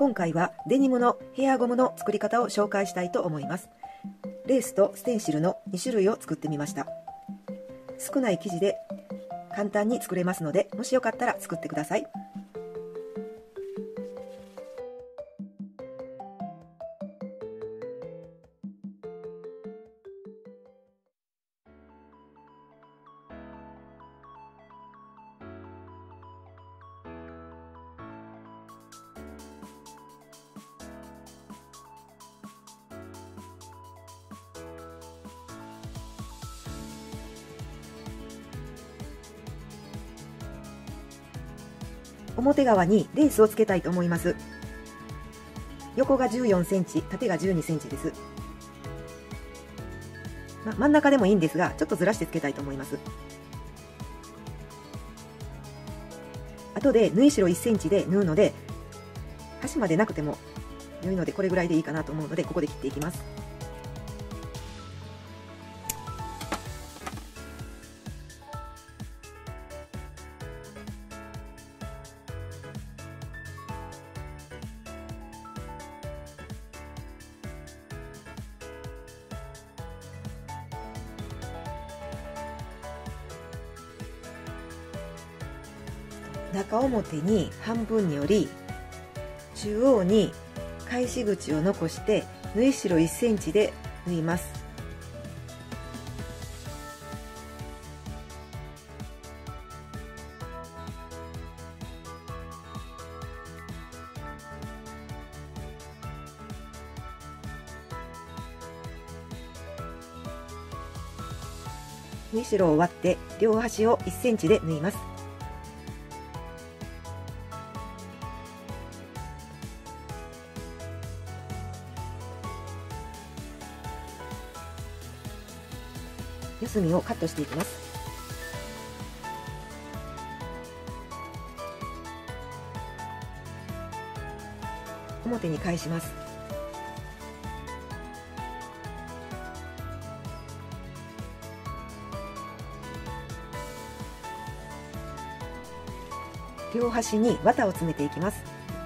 今回はデニムのヘアゴムの作り方を紹介したいと思います。レースとステンシルの2種類を作ってみました。少ない生地で簡単に作れますので、もしよかったら作ってください。表側にレースをつけたいと思います。横が14センチ、縦が12センチです。真ん中でもいいんですが、ちょっとずらしてつけたいと思います。後で縫い代1センチで縫うので、端までなくても良いので、これぐらいでいいかなと思うので、ここで切っていきます。中表に半分に折り、中央に返し口を残して縫い代1センチで縫います。縫い代を割って両端を1センチで縫います。四隅をカットしていきます。表に返します。両端に綿を詰めていきます。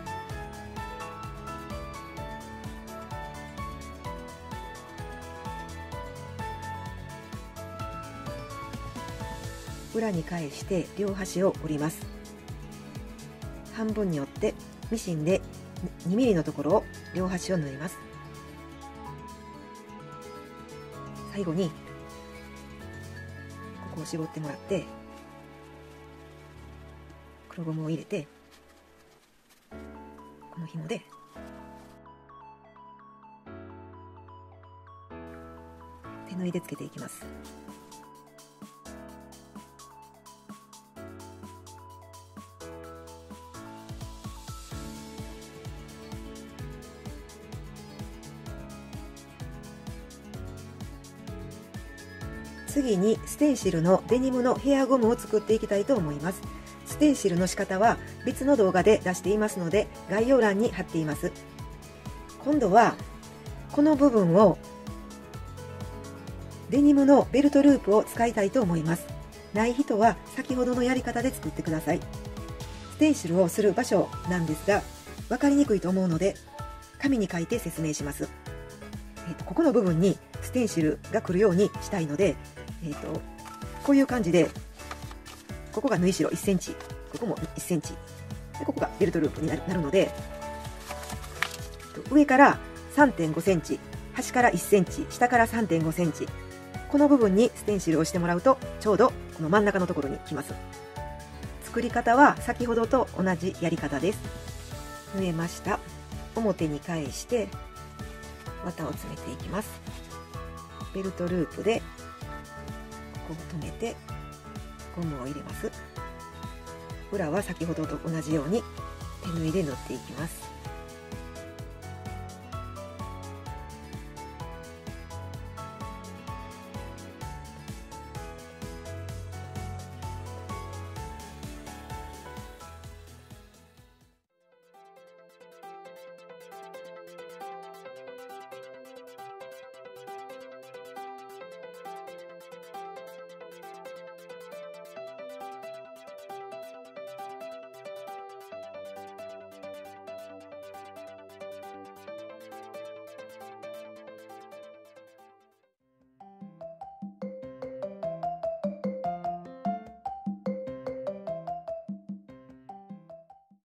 裏に返して両端を折ります。半分に折ってミシンで2ミリのところを両端を縫います。最後にここを絞ってもらって黒ゴムを入れて、この紐で手縫いでつけていきます。次にステンシルのデニムのヘアゴムを作っていきたいと思います。ステンシルの仕方は別の動画で出していますので、概要欄に貼っています。今度はこの部分をデニムのベルトループを使いたいと思います。ない人は先ほどのやり方で作ってください。ステンシルをする場所なんですが、分かりにくいと思うので紙に書いて説明します。ここの部分にステンシルが来るようにしたいので、こういう感じで、ここが縫い代1センチ、ここも1センチで、ここがベルトループになるので、上から 3.5 センチ、端から1センチ、下から 3.5 センチ、この部分にステンシルをしてもらうとちょうどこの真ん中のところに来ます。作り方は先ほどと同じやり方です。縫えました。表に返して綿を詰めていきます。ベルトループでここを留めてゴムを入れます。裏は先ほどと同じように手縫いで縫っていきます。